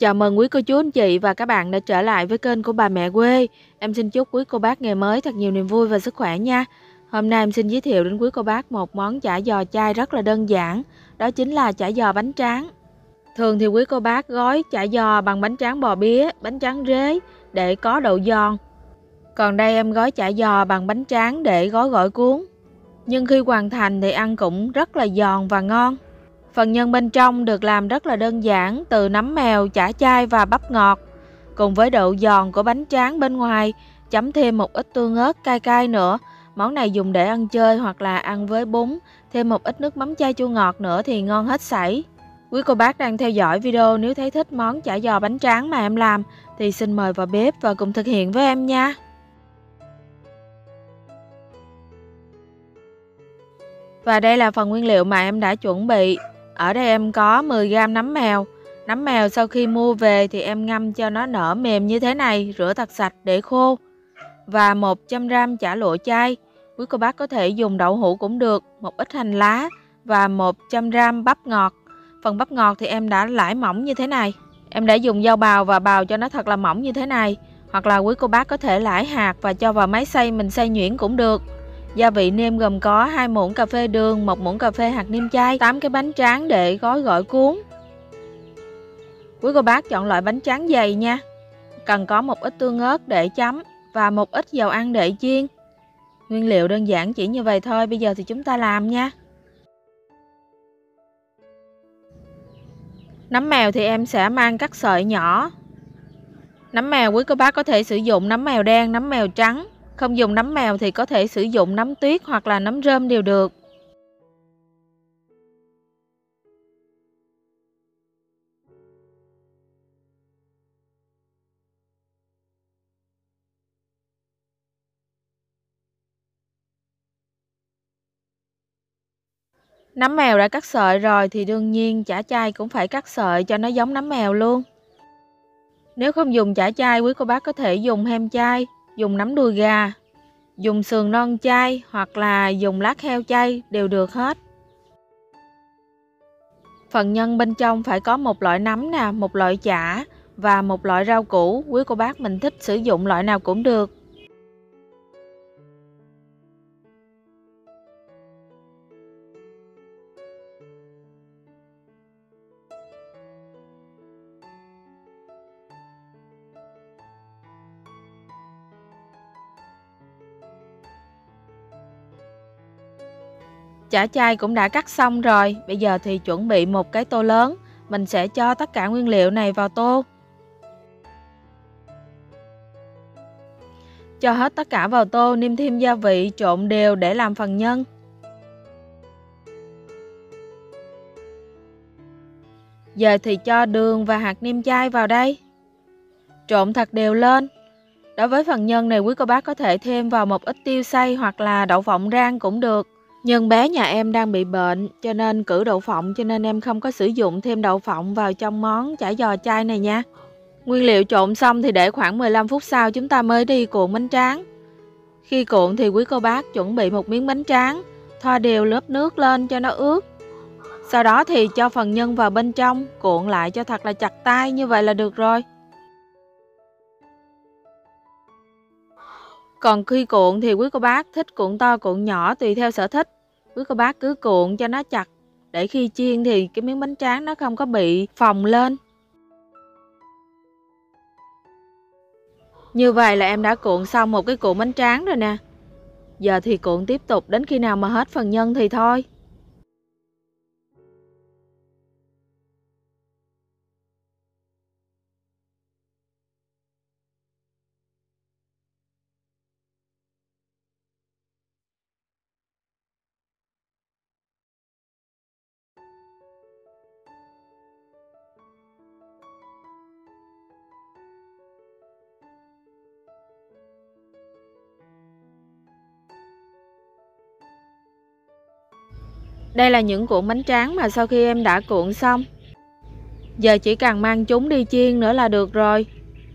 Chào mừng quý cô chú anh chị và các bạn đã trở lại với kênh của bà mẹ quê. Em xin chúc quý cô bác ngày mới thật nhiều niềm vui và sức khỏe nha. Hôm nay em xin giới thiệu đến quý cô bác một món chả giò chay rất là đơn giản. Đó chính là chả giò bánh tráng. Thường thì quý cô bác gói chả giò bằng bánh tráng bò bía, bánh tráng rế để có độ giòn. Còn đây em gói chả giò bằng bánh tráng để gói gỏi cuốn. Nhưng khi hoàn thành thì ăn cũng rất là giòn và ngon. Phần nhân bên trong được làm rất là đơn giản từ nấm mèo, chả chay và bắp ngọt. Cùng với độ giòn của bánh tráng bên ngoài, chấm thêm một ít tương ớt cay cay nữa. Món này dùng để ăn chơi hoặc là ăn với bún, thêm một ít nước mắm chay chua ngọt nữa thì ngon hết sảy. Quý cô bác đang theo dõi video nếu thấy thích món chả giò bánh tráng mà em làm thì xin mời vào bếp và cùng thực hiện với em nha. Và đây là phần nguyên liệu mà em đã chuẩn bị. Ở đây em có 10g nấm mèo. Nấm mèo sau khi mua về thì em ngâm cho nó nở mềm như thế này, rửa thật sạch để khô. Và 100g chả lụa chay. Quý cô bác có thể dùng đậu hũ cũng được, một ít hành lá và 100g bắp ngọt. Phần bắp ngọt thì em đã lãi mỏng như thế này. Em đã dùng dao bào và bào cho nó thật là mỏng như thế này. Hoặc là quý cô bác có thể lãi hạt và cho vào máy xay mình xay nhuyễn cũng được. Gia vị nêm gồm có 2 muỗng cà phê đường, 1 muỗng cà phê hạt nêm chay, 8 cái bánh tráng để gói gỏi cuốn. Quý cô bác chọn loại bánh tráng dày nha. Cần có một ít tương ớt để chấm và một ít dầu ăn để chiên. Nguyên liệu đơn giản chỉ như vậy thôi, bây giờ thì chúng ta làm nha. Nấm mèo thì em sẽ mang cắt sợi nhỏ. Nấm mèo quý cô bác có thể sử dụng nấm mèo đen, nấm mèo trắng. Không dùng nấm mèo thì có thể sử dụng nấm tuyết hoặc là nấm rơm đều được. Nấm mèo đã cắt sợi rồi thì đương nhiên chả chay cũng phải cắt sợi cho nó giống nấm mèo luôn. Nếu không dùng chả chay, quý cô bác có thể dùng hem chay, dùng nấm đùi gà, dùng sườn non chay hoặc là dùng lát heo chay đều được hết. Phần nhân bên trong phải có một loại nấm nè, một loại chả và một loại rau củ. Quý cô bác mình thích sử dụng loại nào cũng được. Chả chay cũng đã cắt xong rồi. Bây giờ thì chuẩn bị một cái tô lớn. Mình sẽ cho tất cả nguyên liệu này vào tô. Cho hết tất cả vào tô, nêm thêm gia vị, trộn đều để làm phần nhân. Giờ thì cho đường và hạt nêm chay vào đây. Trộn thật đều lên. Đối với phần nhân này quý cô bác có thể thêm vào một ít tiêu xay hoặc là đậu phộng rang cũng được. Nhưng bé nhà em đang bị bệnh cho nên cử đậu phộng, cho nên em không có sử dụng thêm đậu phộng vào trong món chả giò chay này nha. Nguyên liệu trộn xong thì để khoảng 15 phút sau chúng ta mới đi cuộn bánh tráng. Khi cuộn thì quý cô bác chuẩn bị một miếng bánh tráng, thoa đều lớp nước lên cho nó ướt. Sau đó thì cho phần nhân vào bên trong, cuộn lại cho thật là chặt tay, như vậy là được rồi. Còn khi cuộn thì quý cô bác thích cuộn to cuộn nhỏ tùy theo sở thích. Quý cô bác cứ cuộn cho nó chặt để khi chiên thì cái miếng bánh tráng nó không có bị phồng lên. Như vậy là em đã cuộn xong một cái cuộn bánh tráng rồi nè. Giờ thì cuộn tiếp tục đến khi nào mà hết phần nhân thì thôi. Đây là những cuộn bánh tráng mà sau khi em đã cuộn xong. Giờ chỉ cần mang chúng đi chiên nữa là được rồi.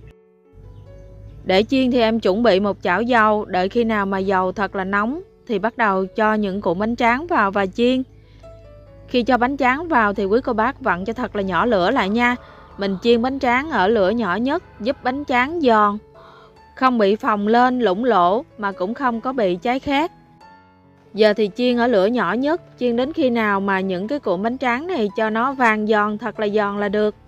Để chiên thì em chuẩn bị một chảo dầu, đợi khi nào mà dầu thật là nóng thì bắt đầu cho những cuộn bánh tráng vào và chiên. Khi cho bánh tráng vào thì quý cô bác vặn cho thật là nhỏ lửa lại nha, Mình chiên bánh tráng ở lửa nhỏ nhất giúp bánh tráng giòn, không bị phồng lên lủng lỗ mà cũng không có bị cháy khét. Giờ thì chiên ở lửa nhỏ nhất, chiên đến khi nào mà những cái cuộn bánh tráng này cho nó vàng giòn, thật là giòn là được.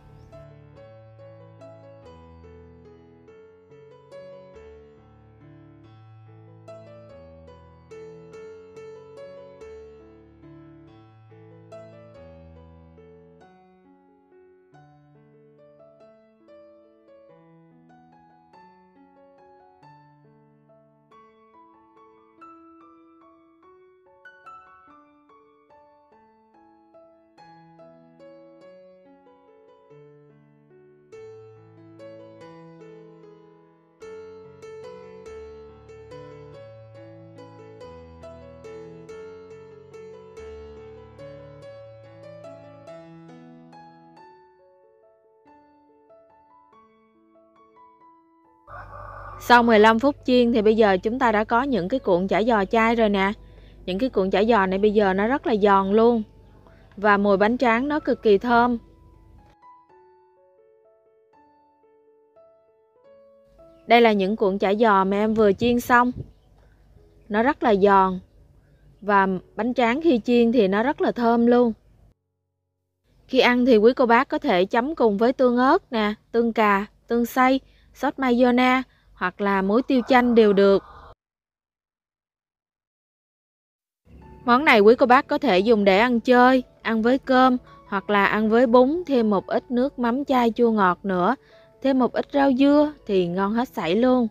Sau 15 phút chiên thì bây giờ chúng ta đã có những cái cuộn chả giò chay rồi nè. Những cái cuộn chả giò này bây giờ nó rất là giòn luôn. Và mùi bánh tráng nó cực kỳ thơm. Đây là những cuộn chả giò mà em vừa chiên xong. Nó rất là giòn. Và bánh tráng khi chiên thì nó rất là thơm luôn. Khi ăn thì quý cô bác có thể chấm cùng với tương ớt nè, tương cà, tương xay, sốt mayonnaise hoặc là muối tiêu chanh đều được. Món này quý cô bác có thể dùng để ăn chơi, ăn với cơm hoặc là ăn với bún, thêm một ít nước mắm chay chua ngọt nữa, thêm một ít rau dưa thì ngon hết sảy luôn.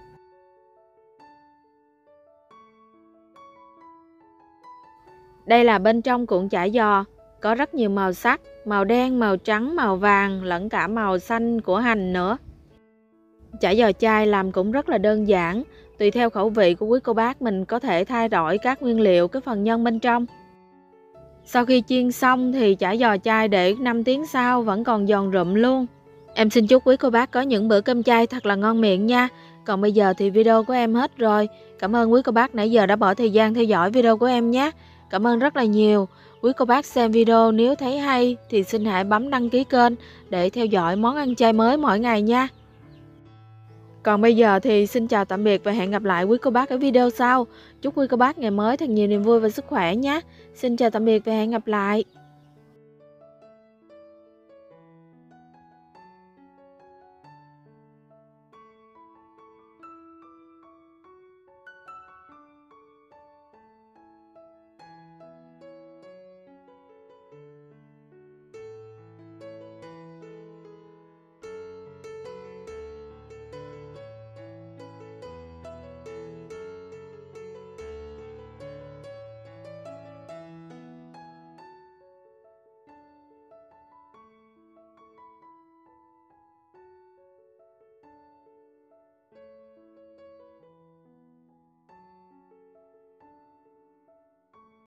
Đây là bên trong cuộn chả giò, có rất nhiều màu sắc, màu đen, màu trắng, màu vàng lẫn cả màu xanh của hành nữa. Chả giò chay làm cũng rất là đơn giản, tùy theo khẩu vị của quý cô bác mình có thể thay đổi các nguyên liệu, cái phần nhân bên trong. Sau khi chiên xong thì chả giò chay để 5 tiếng sau vẫn còn giòn rụm luôn. Em xin chúc quý cô bác có những bữa cơm chay thật là ngon miệng nha. Còn bây giờ thì video của em hết rồi. Cảm ơn quý cô bác nãy giờ đã bỏ thời gian theo dõi video của em nhé. Cảm ơn rất là nhiều. Quý cô bác xem video nếu thấy hay thì xin hãy bấm đăng ký kênh để theo dõi món ăn chay mới mỗi ngày nha. Còn bây giờ thì xin chào tạm biệt và hẹn gặp lại quý cô bác ở video sau. Chúc quý cô bác ngày mới thật nhiều niềm vui và sức khỏe nhé. Xin chào tạm biệt và hẹn gặp lại.